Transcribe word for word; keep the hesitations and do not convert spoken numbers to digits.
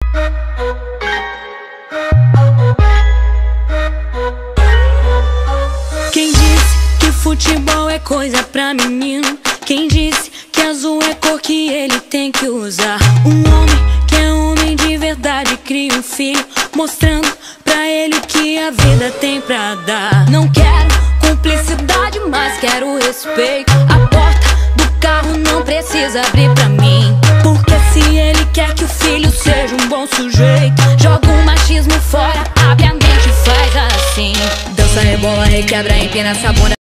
Quem disse que futebol é coisa pra menino? Quem disse que azul é cor que ele tem que usar? Um homem que é homem de verdade cria um filho, mostrando pra ele o que a vida tem pra dar. Não quero cumplicidade, mas quero respeito. A porta do carro não precisa abrir pra mim, porque se ele quer que o filho seja um bom sujeito, joga o machismo fora, abre a mente e faz assim. Dança, rebola, requebra, empina essa bunda.